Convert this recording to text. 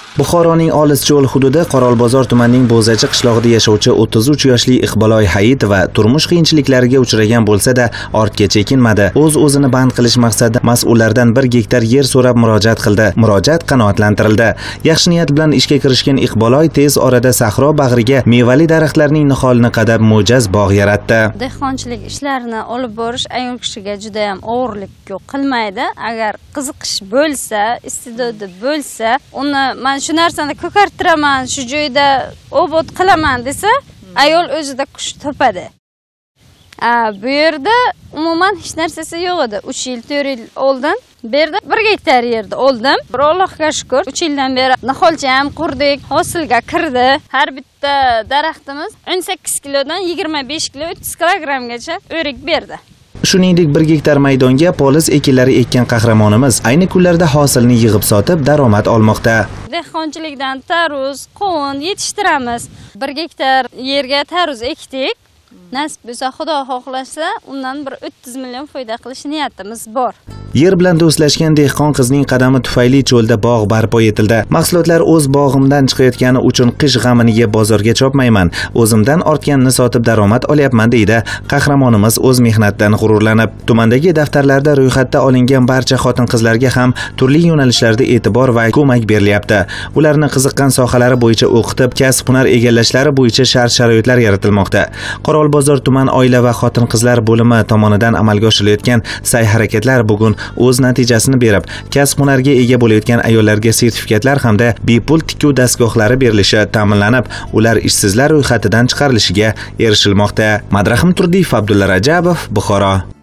Buxoroning olis cho'l hududi Qorolbozor tumanining Bo'zachi qishlog'ida yashovchi 33 yoshli Iqboloy Hayitova turmush qiyinchiliklariga uchragan bo'lsa-da, ortga chekinmadi. O'z-o'zini band qilish maqsadida mas'ullardan 1 gektar yer so'rab murojaat qildi. Murojaat qanoatlantirildi. Yaxshi niyat bilan ishga kirishgan Iqboloy tez orada sahro bag'riga mevali daraxtlarning niholini qadab mo'jaz bog' yaratdi. Dehqonchilik ishlarini olib borish ayol kishiga juda ham og'irlik qilmaydi. Agar qiziqish bo'lsa, iste'dodi bo'lsa, uni men shu narsani ko'kartiraman, shu joyda obod qilaman desa, ayol o'zida kuch topadi. Bu yerda umuman hech narsasi yo'q edi. 3 yil, 4 yil oldin bu yerda 1 gektar yerda oldim. Bir Allohga shukr, 3 yildan beri niholcha ham qurdik, hosilga kirdi. Har bitta daraxtimiz 18 kilodan 25 kilo 30 kilogrammgacha o'rik berdi. Shuningdek 1 gektar maydonga poliz ekinlari ekkan qahramonimiz ayni kunlarda hosilni yig'ib sotib daromad olmoqda. Dehqonchilikdan tarvuz, qovun yetishtiramiz. 1 gektar yerga tarvuz ekdik. Nasib bo'lsa, Xudo xohlasa, undan bir 30 million foyda qilish niyatimiz bor. Yer bilan do'stlashgan dehqon qizning qadami tufayli cho'lda bog' barpo etildi. Mahsulotlar o'z bog'imdan chiqayotgani uchun qish g'amini yeb bozorga chopmayman. O'zimdan ortganini sotib daromad olyapman deydi qahramonimiz o'z mehnatidan g'ururlanib. Tumandagi daftarlarda ro'yxatda olingan barcha xotin-qizlarga ham turli yo'nalishlarda e'tibor va ko'mak berilyapti. Ularni qiziqqan sohalari bo'yicha o'qitib, kasb-hunar egallashlari bo'yicha shart-sharoitlar yaratilmoqda. Qorolbozor tuman oila va xotin-qizlar bo'limi tomonidan amalga oshirilayotgan sa'y-harakatlar bugun o'z natijasini berib, kasb-hunarga ega bo'layotgan ayollarga sertifikatlar hamda bepul tikuv dastgohlari berilishi ta'minlanib, ular ishsizlar ro'yxatidan chiqarilishiga erishilmoqda. Madrahim Turdiyev, Abdulla Rajabov, Buxoro.